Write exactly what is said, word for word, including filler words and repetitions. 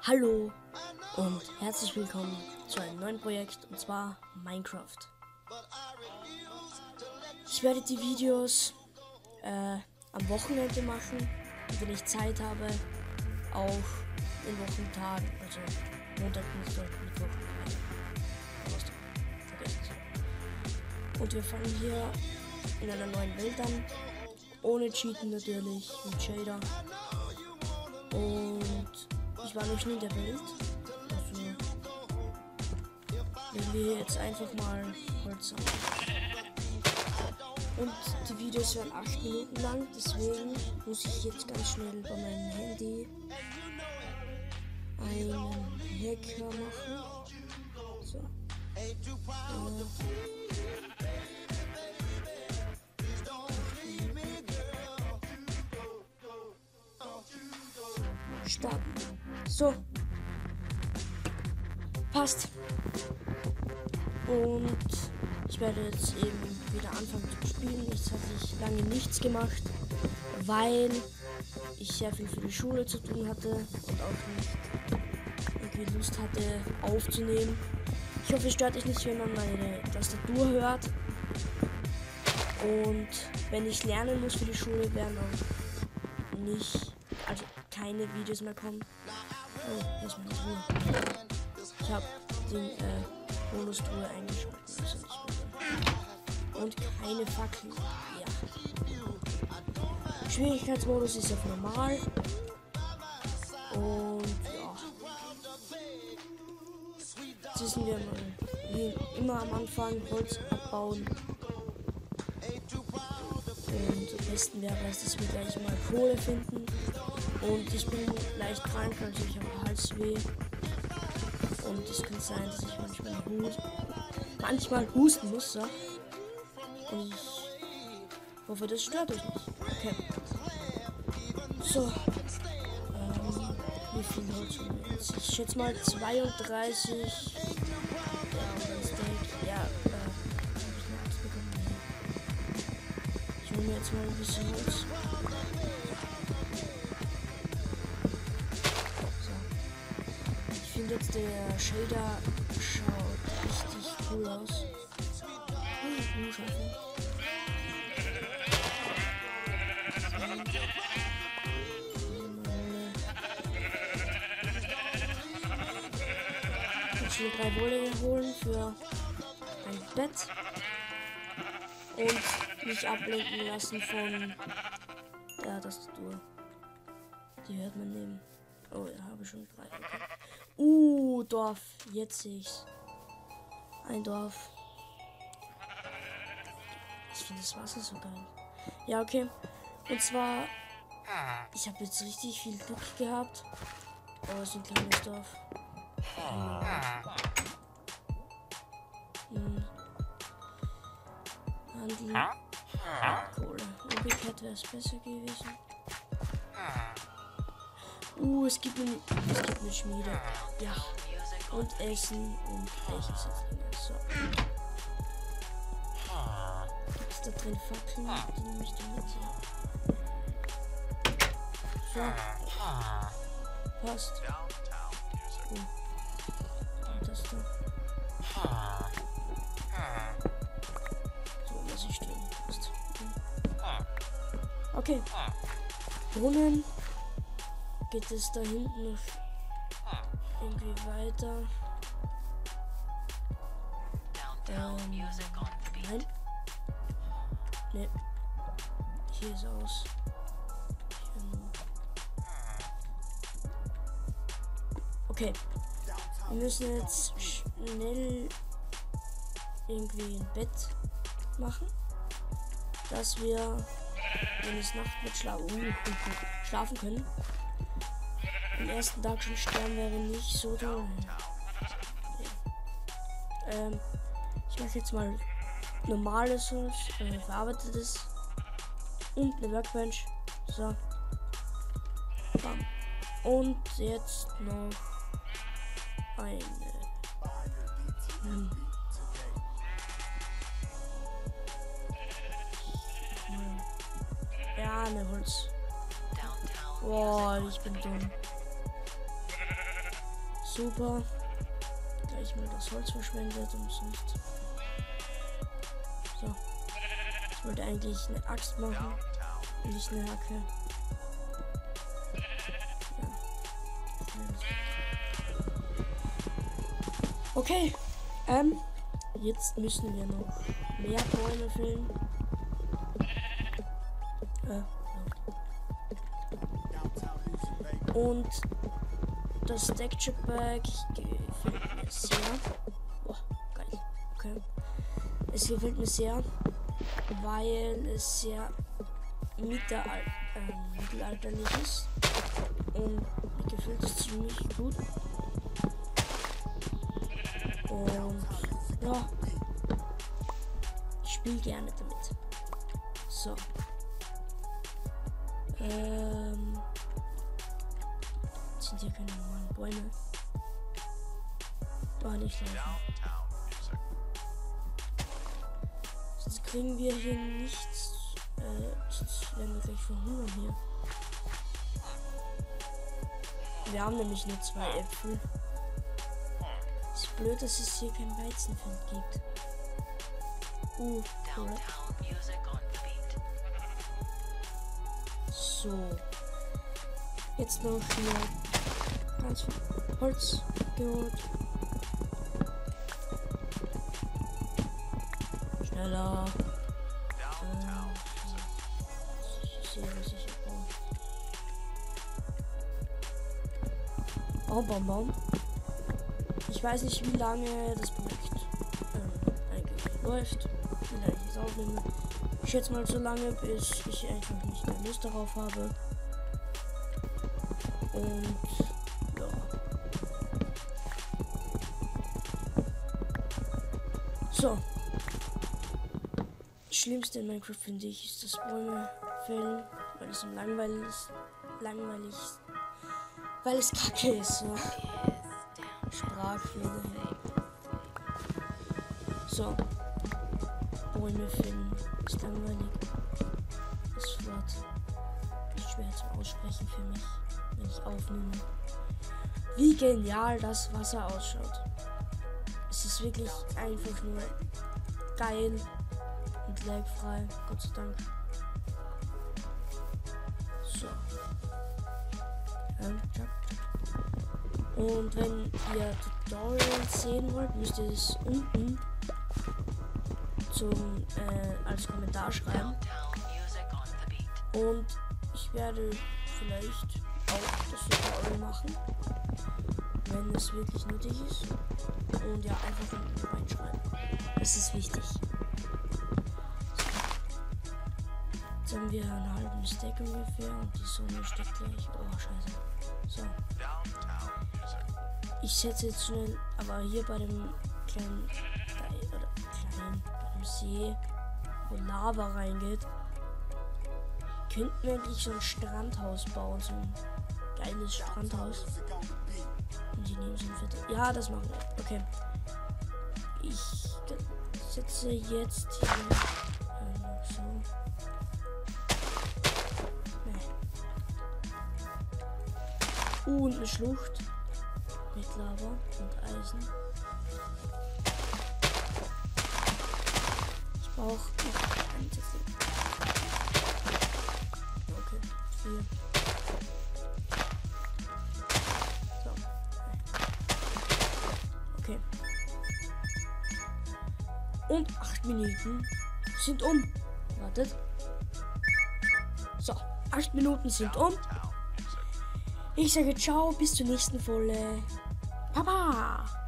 Hallo und herzlich willkommen zu einem neuen Projekt, und zwar Minecraft. Ich werde die Videos äh, am Wochenende machen, wenn ich Zeit habe, auch in Wochentagen, also Montag, Dienstag, Mittwoch, Donnerstag, vergessen Sie. Und wir fangen hier in einer neuen Welt an, ohne Cheaten natürlich, mit Shader. Und ich war noch nie in der Welt, also nehmen wir jetzt einfach mal Holz an. Und die Videos werden acht Minuten lang, deswegen muss ich jetzt ganz schnell bei meinem Handy einen Hacker machen. So. Äh. Starten. So. Passt. Und ich werde jetzt eben wieder anfangen zu spielen. Jetzt hatte ich lange nichts gemacht, weil ich sehr viel für die Schule zu tun hatte und auch nicht irgendwie Lust hatte aufzunehmen. Ich hoffe, es stört euch nicht, wenn man meine Tastatur hört. Und wenn ich lernen muss für die Schule, werden auch nicht, also keine Videos mehr kommen. Oh, lass mich nicht ruhen. Ich habe den äh, Bonus-Truhe eingeschaltet. Also nicht mehr. Und keine Fackel. Ja. Schwierigkeitsmodus ist auf normal. Und ja. Jetzt wissen wir mal, wie immer am Anfang Holz abbauen. Und am besten wäre es, dass wir gleich mal Kohle finden. Und ich bin leicht krank, also ich habe Halsweh. Und es kann sein, dass ich manchmal husten, manchmal husten muss. So. Und ich hoffe, das stört euch nicht. Okay. So. Ähm, wie viel Holz haben wir jetzt? Ich schätze mal zweiunddreißig. Ja, oder Steak. Ja, äh, hab ich eine Axt bekommen? Ich hole mir jetzt mal ein bisschen Holz. Ich finde jetzt, der Shader schaut richtig cool aus. Hm, schaffen. Ich will drei Wolle holen für ein Bett und mich ablenken lassen von der Tastatur. Die hört man neben. Oh, ja, habe ich schon drei. Okay. Uh, Dorf. Jetzt sehe ich's. Ein Dorf. Ich finde das Wasser so geil. Ja, okay. Und zwar, ich habe jetzt richtig viel Glück gehabt. Oh, es ist ein kleines Dorf. Hm. Handel. Kohle. Umgekehrt wäre es besser gewesen. Uh, es gibt eine, es gibt eine Schmiede. Ja. Und Essen und welches so. Gibt es da drin Fackeln? Die nehme ich dann mit. So. Passt. Oh. Und das da. So, lass ich stehen. Passt. Okay. Brunnen. Geht es da hinten noch irgendwie weiter? Ähm, nein. Ne. Hier ist aus. Hier nur. Okay. Wir müssen jetzt schnell irgendwie ein Bett machen, dass wir, wenn es Nacht wird, schla uh, schlafen können. Am ersten Tag schon sterben wäre nicht so toll. Ja. Ähm, ich mache jetzt mal normales Holz, äh, verarbeitetes und eine Workbench. So. Bam. Und jetzt noch eine. Hm. Ja, eine Holz. Boah, ich bin dumm. super. Gleich mal das Holz verschwendet und sonst. So. Ich wollte eigentlich eine Axt machen. Und nicht eine Hacke. Ja. Okay. Ähm. Jetzt müssen wir noch mehr Bäume fällen. Äh, ja. Und das Texture Pack gefällt mir sehr. Boah, geil. Okay. Es gefällt mir sehr, weil es sehr mitteral äh, mittelalterlich ist. Und mir gefällt es ziemlich gut. Und ja, ich spiele gerne damit. So. Ähm. Jetzt sind hier keine normalen Bäume. Doch nicht laufen. Sonst kriegen wir hier nichts. Äh, sonst werden wir gleich verhungern hier. Wir haben nämlich nur zwei Äpfel. Ist blöd, dass es hier kein Weizenfeld gibt. Uh, cool. So. Jetzt noch hier ganz viel Holz geholt. Schneller. Ähm, ich sehe, was ich brauche. Oh, Bonbon. Ich weiß nicht, wie lange das Projekt ähm, eigentlich läuft. Wie lange ich es aufnehme. Ich schätze mal so lange, bis ich einfach nicht mehr Lust darauf habe. Und ja. So. Das Schlimmste in Minecraft finde ich ist das Bäume fällen, weil es so langweilig ist. Langweilig ist. Weil es kacke ist. So. Sprachfehler. So. Bäume finden. Ist langweilig. Das Wort ist schwer zu aussprechen für mich, wenn ich aufnehme. Wie genial das Wasser ausschaut. Es ist wirklich einfach nur geil und lagfrei. Gott sei Dank. So. Ähm, Und wenn ihr Tutorials sehen wollt, müsst ihr es unten zum, äh, als Kommentar schreiben. Und ich werde vielleicht auch das Tutorial machen, wenn es wirklich nötig ist. Und ja, einfach unten reinschreiben. Das ist wichtig. Jetzt haben wir einen halben Stack ungefähr und die Sonne steht gleich. Oh, scheiße. So. Ich setze jetzt schnell, aber hier bei dem kleinen, oder kleinen, bei dem See, wo Lava reingeht, könnten wir eigentlich so ein Strandhaus bauen, so ein geiles Strandhaus. Und die nehmen so ein Viertel. Ja, das machen wir. Okay. Ich setze jetzt hier ähm, so. Nee. Und eine Schlucht. Mit Lava und Eisen. Ich brauche noch ein Zettel. Okay, vier. So. Okay. Und acht Minuten sind um. Wartet. So, acht Minuten sind um. Ich sage ciao, bis zur nächsten Folge. Papa!